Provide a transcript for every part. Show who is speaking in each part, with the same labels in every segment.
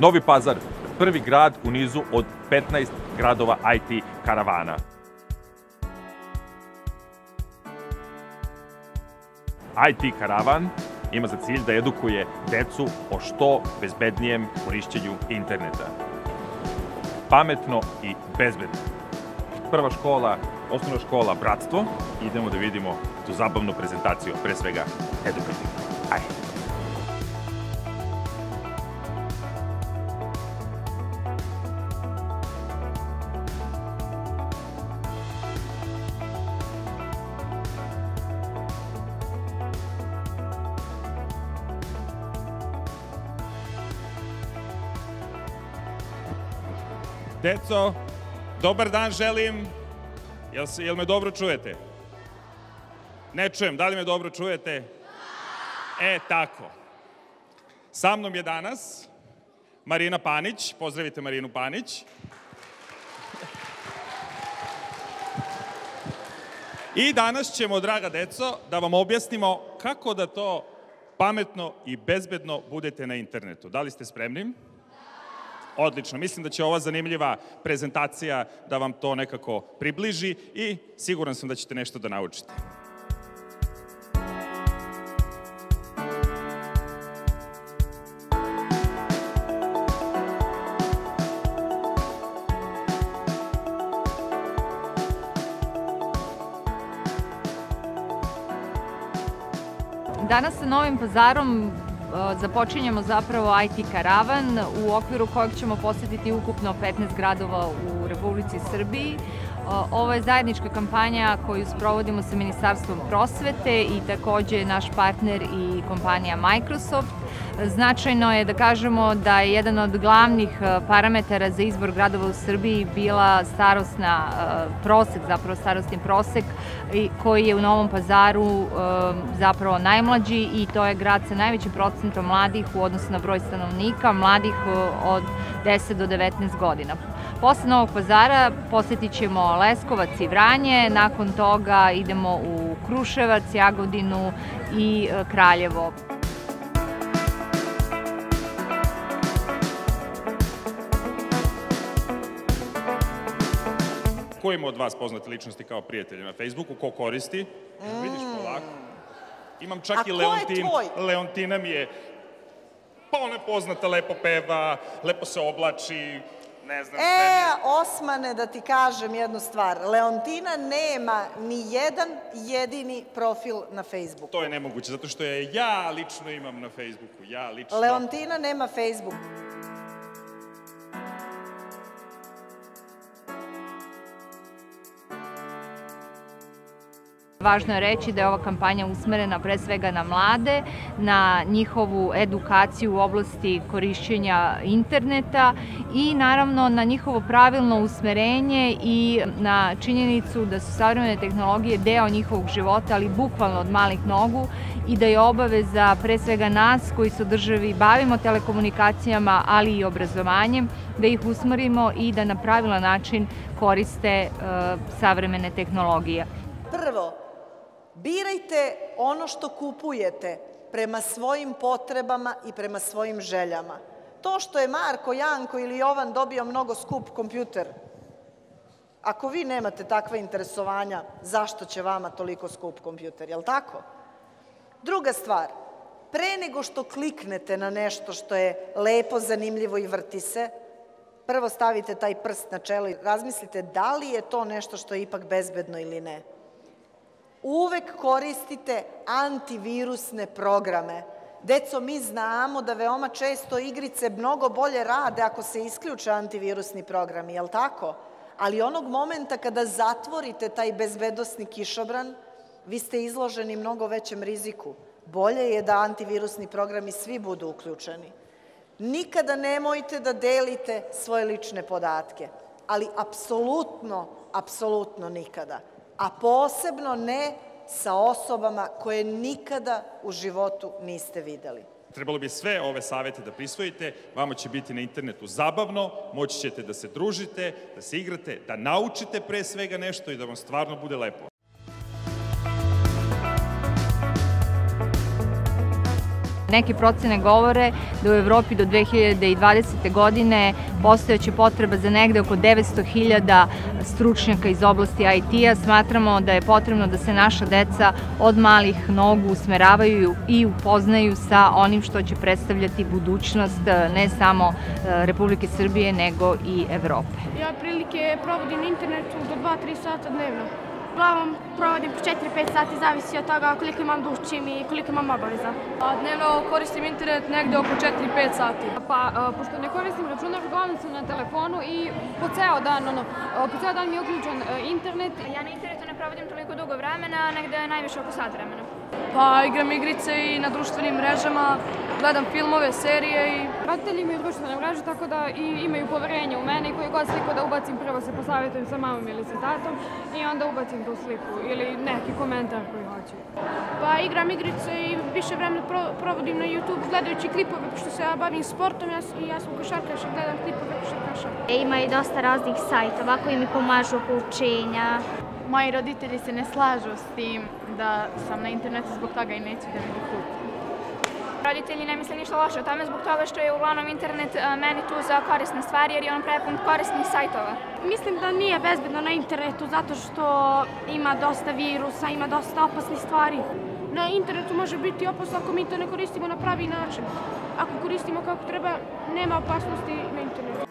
Speaker 1: Novi Pazar, prvi grad u nizu od 15 gradova IT karavana. IT karavan ima za cilj da edukuje decu o što bezbednijem korišćenju interneta. Pametno i bezbedno. Prva škola, osnovna škola Bratstvo. Idemo da vidimo tu zabavnu prezentaciju, pre svega edukativnu. Ajde.
Speaker 2: Deco, dobar dan želim. Jel me dobro čujete? Ne čujem. Da li me dobro čujete? Tako. Sa mnom je danas Marina Panić. Pozdravite Marinu Panić. I danas ćemo, draga deco, da vam objasnimo kako da to pametno i bezbedno budete na internetu. Da li ste spremni? Odlično. Mislim da će ova zanimljiva prezentacija da vam to nekako približi i siguran sam da ćete nešto da naučite.
Speaker 3: Danas sa Novim Pazarom započinjemo zapravo IT karavan u okviru kojeg ćemo posetiti ukupno 15 gradova u Republici Srbiji. Ovo je zajednička kampanja koju sprovodimo sa Ministarstvom prosvete i takođe naš partner i kompanija Microsoft. Značajno je da kažemo da je jedan od glavnih parametara za izbor gradova u Srbiji bila starosni prosek koji je u Novom Pazaru zapravo najmlađi i to je grad sa najvećim procentom mladih u odnosu na broj stanovnika, mladih od 10 do 19 godina. Posle Novog Pazara posetit ćemo Leskovac i Vranje, nakon toga idemo u Kruševac, Jagodinu i Kraljevo.
Speaker 2: Ko ima od vas poznate ličnosti kao prijatelje na Facebooku? Ko koristi? Vidiš polako. Imam čak i Leontin. Leontina mi je, pa ona je poznata, lepo peva, lepo se oblači, ne znam.
Speaker 4: Osmane, da ti kažem jednu stvar. Leontina nema ni jedan jedini profil na Facebooku.
Speaker 2: To je nemoguće, zato što je ja lično imam na Facebooku. Ja lično.
Speaker 4: Leontina nema Facebook.
Speaker 3: Važno je reći da je ova kampanja usmerena pre svega na mlade, na njihovu edukaciju u oblasti korišćenja interneta i naravno na njihovo pravilno usmerenje i na činjenicu da su savremene tehnologije deo njihovog života, ali bukvalno od malih nogu i da je obaveza pre svega nas koji se u državi bavimo telekomunikacijama, ali i obrazovanjem, da ih usmerimo i da na pravilan način koriste savremene tehnologije.
Speaker 4: Prvo, birajte ono što kupujete prema svojim potrebama i prema svojim željama. To što je Marko, Janko ili Jovan dobio mnogo skup kompjuter, ako vi nemate takva interesovanja, zašto će vama toliko skup kompjuter, jel' tako? Druga stvar, pre nego što kliknete na nešto što je lepo, zanimljivo i vrti se, prvo stavite taj prst na čelo i razmislite da li je to nešto što je ipak bezbedno ili ne. Uvek koristite antivirusne programe. Deco, mi znamo da veoma često igrice mnogo bolje rade ako se isključe antivirusni programi, jel' tako? Ali onog momenta kada zatvorite taj bezbednosni kišobran, vi ste izloženi mnogo većem riziku. Bolje je da antivirusni programi svi budu uključeni. Nikada nemojte da delite svoje lične podatke, ali apsolutno nikada. A posebno ne sa osobama koje nikada u životu niste videli.
Speaker 2: Trebalo bi sve ove savete da prisvojite, vama će biti na internetu zabavno, moći ćete da se družite, da se igrate, da naučite pre svega nešto i da vam stvarno bude lepo.
Speaker 3: Neke procene govore da u Evropi do 2020. godine postojeće potreba za negde oko 900.000 stručnjaka iz oblasti IT-a. Smatramo da je potrebno da se naša deca od malih nogu usmeravaju i upoznaju sa onim što će predstavljati budućnost ne samo Republike Srbije, nego i Evrope.
Speaker 5: Ja prilike provodim na internetu do 2-3 sata dnevno. Uglavnom provodim po 4-5 sati, zavisi od toga koliko imam da učim i koliko imam obaveza.
Speaker 6: Dnevno koristim internet negde oko 4-5 sati. Pa, pošto ne koristim računar, uglavnom sam na telefonu i po ceo dan mi je uključen internet.
Speaker 7: Ja na internetu ne provodim toliko dugo vremena, negde najviše oko sat vremena.
Speaker 6: Pa, igram igrice i na društvenim mrežama, gledam filmove, serije i...
Speaker 5: Roditelji imaju društvene mreže, tako da i imaju poverenje u mene i koju god sliku da ubacim, prvo se posavjetujem sa mamom ili sa tatom i onda ubacim tu sliku ili neki komentar koji hoću. Pa igram igrice i više vremena provodim na YouTube gledajući klipove, pošto se ja bavim sportom i ja sam košarkaš i gledam klipove košarkaša.
Speaker 7: Ima i dosta raznih sajtova koji mi pomažu oko učenja.
Speaker 8: Moji roditelji se ne slažu s tim da sam na internetu, zbog toga i neću da mi kupi.
Speaker 7: Roditelji ne misle ništa loše o tome zbog toga što je uglavnom internet meni tu za korisne stvari jer je on prepun korisnih sajtova.
Speaker 5: Mislim da nije bezbedno na internetu zato što ima dosta virusa, ima dosta opasnih stvari. Na internetu može biti opasno ako mi to ne koristimo na pravi način. Ako koristimo kako treba, nema opasnosti na internetu.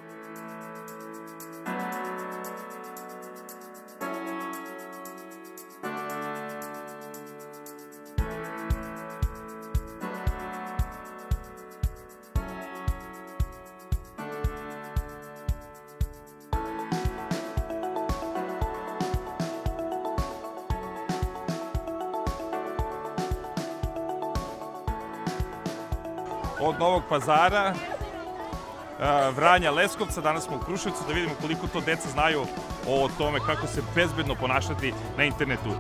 Speaker 2: Od Novog Pazara, Vranja, Leskovca, danas smo u Kruševcu da vidimo koliko to deca znaju o tome kako se bezbedno ponašati na internetu.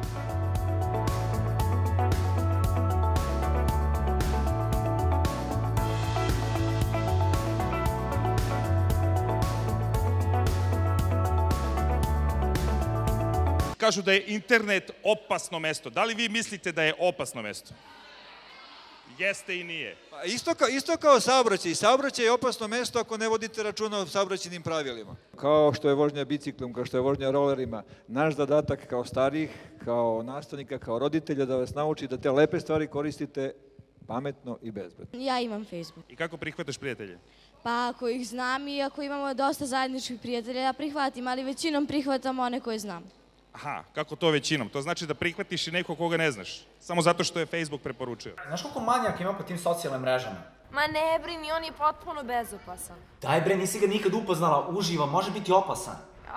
Speaker 2: Kažu da je internet opasno mesto. Da li vi mislite da je opasno mesto? Jeste i nije.
Speaker 9: Isto kao saobraćaj. Saobraćaj je opasno mesto ako ne vodite računa o saobraćajnim pravilima. Kao što je vožnja biciklom, kao što je vožnja rolerima, naš zadatak kao starijih, kao nastavnika, kao roditelja da vas nauči da te lepe stvari koristite pametno i bezbedno.
Speaker 10: Ja imam Facebook.
Speaker 2: I kako prihvataš prijatelje?
Speaker 10: Pa ako ih znam i ako imamo dosta zajedničkih prijatelja, ja prihvatim, ali većinom prihvatam one koje znam.
Speaker 2: Aha, kako to većinom? To znači da prihvatiš i nekog koga ne znaš, samo zato što je Facebook preporučio.
Speaker 11: Znaš koliko manjaka ima po tim socijalnim mrežama?
Speaker 12: Ma ne brini, on je potpuno bezopasan.
Speaker 11: Daj bre, nisi ga nikad upoznala uživo, može biti opasan.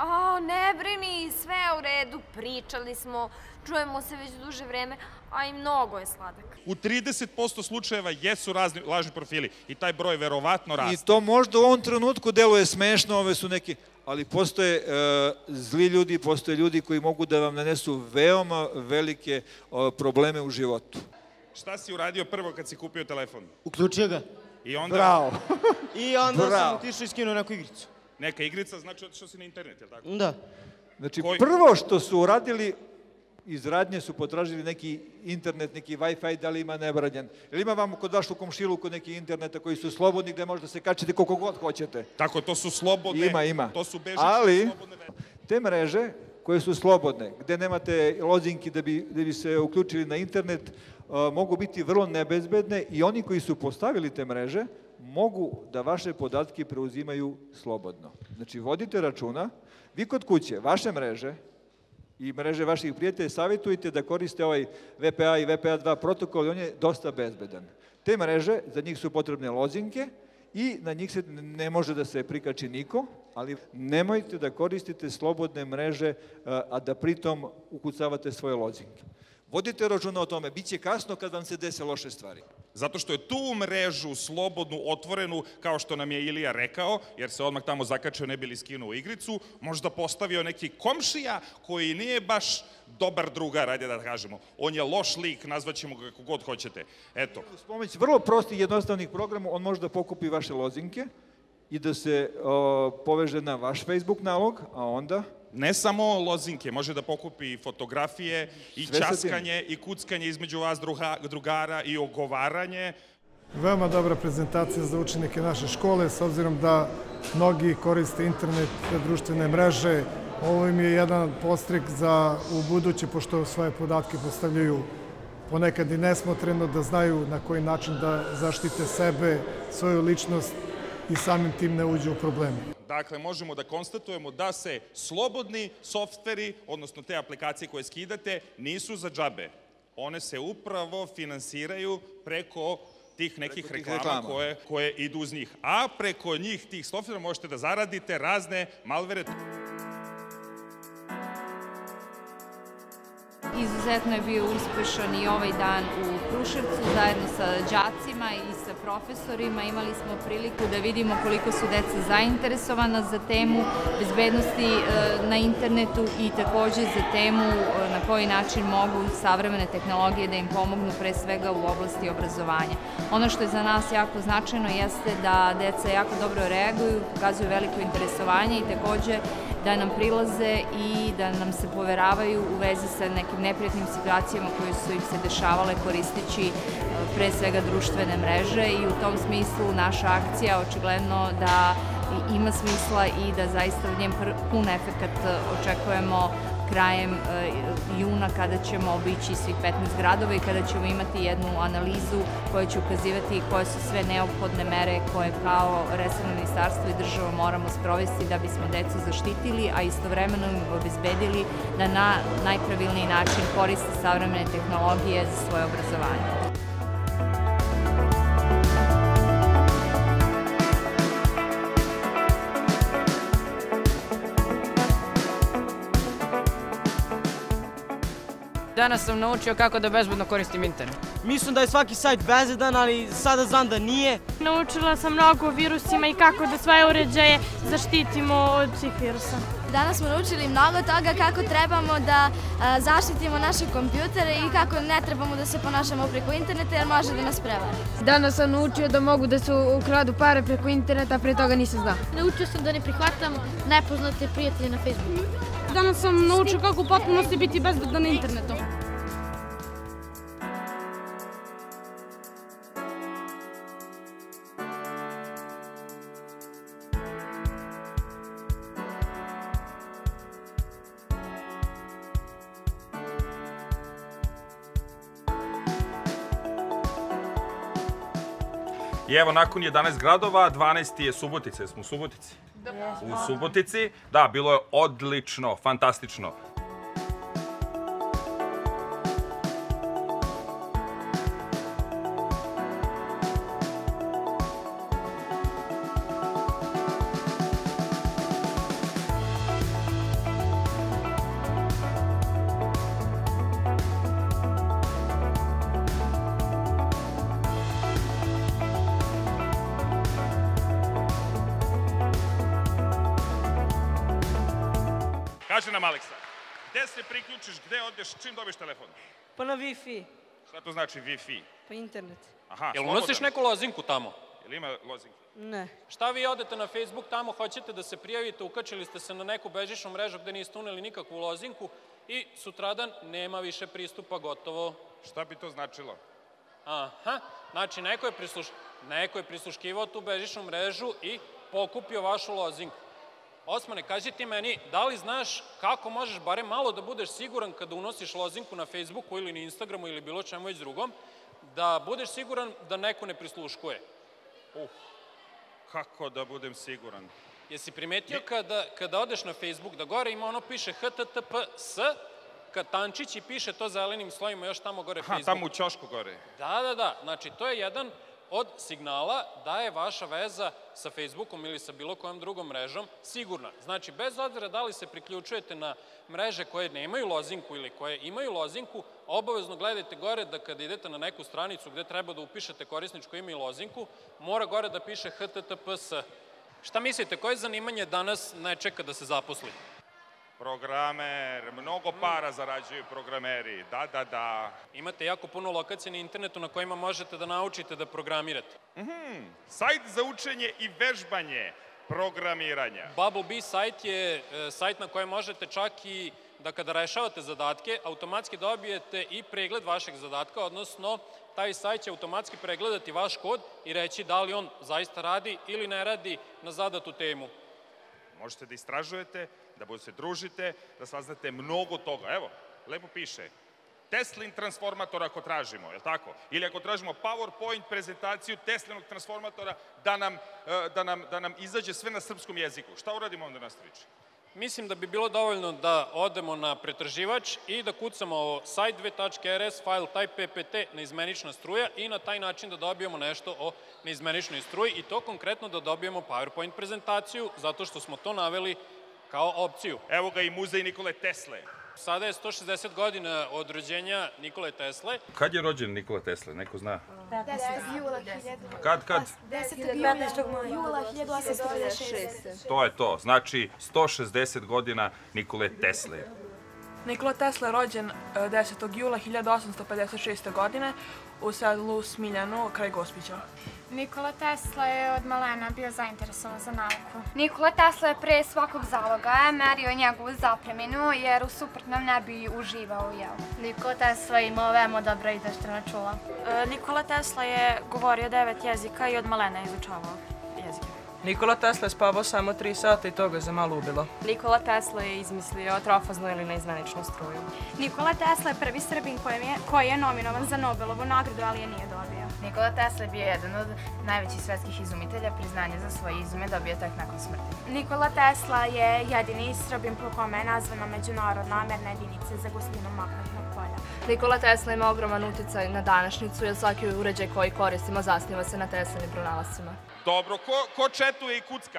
Speaker 12: Ne brini, sve je u redu, pričali smo, čujemo se već duže vreme, a i mnogo je sladak.
Speaker 2: U 30% slučajeva jesu lažni profili i taj broj verovatno raste.
Speaker 9: I to možda u ovom trenutku deluje smešno, ove su neki, ali postoje zli ljudi, postoje ljudi koji mogu da vam nanesu veoma velike probleme u životu.
Speaker 2: Šta si uradio prvo kad si kupio telefon?
Speaker 13: Uključio ga.
Speaker 2: I onda?
Speaker 9: Bravo.
Speaker 13: I onda sam otišao i skinuo neku igricu.
Speaker 2: Neka igrica znači otišao si na internet, je li tako?
Speaker 13: Da.
Speaker 9: Znači, prvo što su uradili, iz radnje su potražili neki internet, neki Wi-Fi, da li ima nebranjen. Ili ima vam kod vaš u komšiluku neki interneta koji su slobodni gde možda se kačete koliko god hoćete.
Speaker 2: Tako, to su slobodne.
Speaker 9: Ima.
Speaker 2: To su bežične slobodne.
Speaker 9: Ali, te mreže koje su slobodne, gde nemate lozinki da bi se uključili na internet, mogu biti vrlo nebezbedne i oni koji su postavili te mreže mogu da vaše podatke preuzimaju slobodno. Znači, vodite računa, vi kod kuće, vaše mreže i mreže vaših prijatelja savjetujte da koriste ovaj VPA i VPA2 protokol i on je dosta bezbedan. Te mreže, za njih su potrebne lozinke i na njih se ne može da se prikači niko, ali nemojte da koristite slobodne mreže, a da pritom ukucavate svoje lozinke. Vodite računa o tome, bit će kasno kad vam se dese loše stvari.
Speaker 2: Zato što je tu mrežu slobodnu, otvorenu, kao što nam je Ilija rekao, jer se odmah tamo zakačio, ne bi li skinuo igricu, možda postavio neki komšija koji nije baš dobar drugar, ajde da kažemo. On je loš lik, nazvaćemo ga kako god hoćete. Eto.
Speaker 9: S pomoć vrlo prostih i jednostavnih programa on može da pokupi vaše lozinke i da se poveže na vaš Facebook nalog, a onda...
Speaker 2: Ne samo lozinke, može da pokupi i fotografije, i časkanje, i kuckanje između vas drugara, i ogovaranje.
Speaker 14: Veoma dobra prezentacija za učenike naše škole, s obzirom da mnogi koriste internet, društvene mreže. Ovo im je jedan podstrek za u buduće, pošto svoje podatke postavljaju ponekad i nesmotreno, da znaju na koji način da zaštite sebe, svoju ličnost i samim tim ne uđu u probleme.
Speaker 2: Dakle, možemo da konstatujemo da se slobodni softveri, odnosno te aplikacije koje skidate, nisu za džabe. One se upravo finansiraju preko tih nekih reklama koje idu uz njih. A preko njih, tih softvera, možete da zaradite razne malvere.
Speaker 3: Izuzetno je bio uspešan i ovaj dan u Kruševcu zajedno sa đacima i sa profesorima. Imali smo priliku da vidimo koliko su deca zainteresovana za temu bezbednosti na internetu i takođe za temu na koji način mogu savremene tehnologije da im pomognu pre svega u oblasti obrazovanja. Ono što je za nas jako značajno jeste da deca jako dobro reaguju, pokazuju veliko interesovanje i takođe da nam prilaze i da nam se poveravaju u vezi sa nekim neprijatnim situacijama koje su im se dešavale koristeći pre svega društvene mreže i u tom smislu naša akcija očigledno da ima smisla i da zaista u njem pun efekat očekujemo krajem juna kada ćemo obići svih 15 gradova i kada ćemo imati jednu analizu koja će ukazivati koje su sve neophodne mere koje kao resorno ministarstvo i država moramo sprovesti da bismo decu zaštitili, a istovremeno im obezbedili da na najpravilniji način koriste savremene tehnologije za svoje obrazovanje.
Speaker 15: Danas sam naučio kako da bezbedno koristim internet.
Speaker 13: Mislim da je svaki sajt bezbedan, ali sada znam da nije.
Speaker 5: Naučila sam mnogo o virusima i kako da svoje uređaje zaštitimo od svih virusa.
Speaker 10: Danas smo naučili mnogo toga kako trebamo da zaštitimo naše kompjutere i kako ne trebamo da se ponašamo preko interneta jer može da nas prevari.
Speaker 5: Danas sam naučio da mogu da se ukradu pare preko interneta, a pre toga nisam znao.
Speaker 16: Naučio sam da ne prihvatam nepoznate prijatelje na Facebooku.
Speaker 5: Danas sam naučio kako u potpunosti biti bezbedna na internetu.
Speaker 1: I evo, nakon 11 gradova, 12. je Subotica. Jesmo u Subotici? U Subotici. Da, bilo je odlično, fantastično.
Speaker 2: Kaži nam, Aleksa, gde se priključiš, gde odeš, čim dobiješ telefon?
Speaker 17: Pa na Wi-Fi.
Speaker 2: Šta to znači Wi-Fi?
Speaker 17: Pa internet.
Speaker 2: Aha,
Speaker 15: jel unosiš neku lozinku tamo?
Speaker 2: Jel ima lozinke?
Speaker 17: Ne.
Speaker 15: Šta vi odete na Facebook tamo, hoćete da se prijavite, ukačili ste se na neku bežičnu mrežu gde niste uneli nikakvu lozinku i sutradan nema više pristupa, gotovo.
Speaker 2: Šta bi to značilo?
Speaker 15: Aha, znači neko je prisluškivao tu bežičnu mrežu i pokupio vašu lozinku. Osmane, kaži ti meni, da li znaš kako možeš barem malo da budeš siguran kada unosiš lozinku na Facebooku ili na Instagramu ili bilo čemu već drugom, da budeš siguran da neko ne prisluškuje?
Speaker 2: Kako da budem siguran?
Speaker 15: Jesi primetio kada odeš na Facebook da gore ima ono piše HTTPS, kad tančić i piše to zelenim slojima još tamo gore Facebook?
Speaker 2: Tamo u ćošku gore.
Speaker 15: Da. Znači, to je jedan od signala da je vaša veza sa Facebookom ili sa bilo kojom drugom mrežom sigurna. Znači, bez obzira da li se priključujete na mreže koje nemaju lozinku ili koje imaju lozinku, obavezno gledajte gore da kada idete na neku stranicu gde treba da upišete korisničko ime i lozinku, mora gore da piše HTTPS. Šta mislite, koje zanimanje danas ne čeka da se zaposli?
Speaker 2: Programer, mnogo para zarađuju programeri, da.
Speaker 15: Imate jako puno lokacija na internetu na kojima možete da naučite da programirate.
Speaker 2: Sajt za učenje i vežbanje programiranja.
Speaker 15: Bubble Bee sajt je sajt na kojem možete čak i da kada rešavate zadatke, automatski dobijete i pregled vašeg zadatka, odnosno taj sajt će automatski pregledati vaš kod i reći da li on zaista radi ili ne radi na zadatu temu.
Speaker 2: Možete da istražujete, da se družite, da saznate mnogo toga. Evo, lepo piše. Teslin transformator ako tražimo, je li tako? Ili ako tražimo PowerPoint prezentaciju Teslinog transformatora da nam izađe sve na srpskom jeziku. Šta uradimo onda nastavići?
Speaker 15: Mislim da bi bilo dovoljno da odemo na pretraživač i da kucamo site2.rs file type ppt neizmenična struja i na taj način da dobijemo nešto o neizmeničnoj struji i to konkretno da dobijemo PowerPoint prezentaciju zato što smo to naveli kao opciju.
Speaker 2: Evo ga i muzej Nikole Tesle.
Speaker 15: Sada je 160 godina od rođenja Nikole Tesle.
Speaker 1: Kad je rođen Nikola Tesla, neko zna?
Speaker 5: 10. jula 10.
Speaker 1: Kad?
Speaker 5: 10. jula 1856.
Speaker 1: To je to, znači 160 godina Nikole Tesle.
Speaker 18: Nikola Tesla je rođen 10. jula 1856. godine u selu Smiljanu, kraj Gospića.
Speaker 19: Nikola Tesla je od malena bio zainteresovan za nauku.
Speaker 20: Nikola Tesla je pre svakog zalogaja merio njegovu zapreminu jer u suprotnom ne bi uživao u jelu.
Speaker 21: Nikola Tesla je imao veoma dobra izveštrana čula.
Speaker 22: Nikola Tesla je govorio 9 jezika i od malena izučavao jezike.
Speaker 18: Nikola Tesla je spavao samo 3 sata i to ga je za malo ubilo.
Speaker 23: Nikola Tesla je izmislio trofaznu ili neizmeničnu struju.
Speaker 24: Nikola Tesla je prvi Srbin koji je nominovan za Nobelovu nagradu, ali je nije dobio.
Speaker 25: Nikola Tesla je bio jedan od najvećih svetskih izumitelja, priznanje za svoje izume dobio tek nakon smrti.
Speaker 24: Nikola Tesla je jedini Srbin po kome je nazvana međunarodna merna jedinica za gustinu magnetnog polja.
Speaker 26: Nikola Tesla ima ogroman uticaj na današnjicu jer svaki uređaj koji koristimo zasniva se na Teslinim pronalascima.
Speaker 2: Dobro, ko četuje i kucka?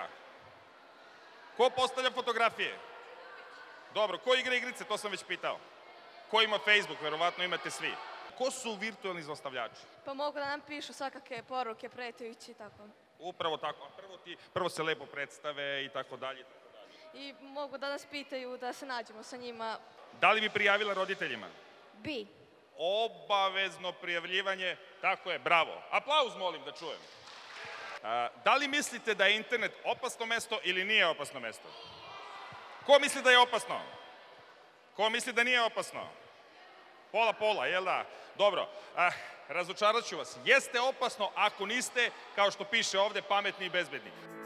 Speaker 2: Ko postavlja fotografije? Dobro, ko igra igrice, to sam već pitao. Ko ima Facebook, verovatno imate svi. Ko su virtualni zlostavljači?
Speaker 27: Pa mogu da nam pišu svakake poruke, pretajući i tako.
Speaker 2: Upravo tako, prvo se lepo predstave i tako dalje.
Speaker 27: I mogu da nas pitaju da se nađemo sa njima.
Speaker 2: Da li bi prijavila roditeljima?
Speaker 27: Bi.
Speaker 2: Obavezno prijavljivanje, tako je, bravo. Aplauz molim da čujem. Da li mislite da je internet opasno mesto ili nije opasno mesto? Ko misli da je opasno? Ko misli da nije opasno? Pola, jel da? Dobro, razočarat ću vas. Jeste opasno ako niste, kao što piše ovde, pametni i bezbedni.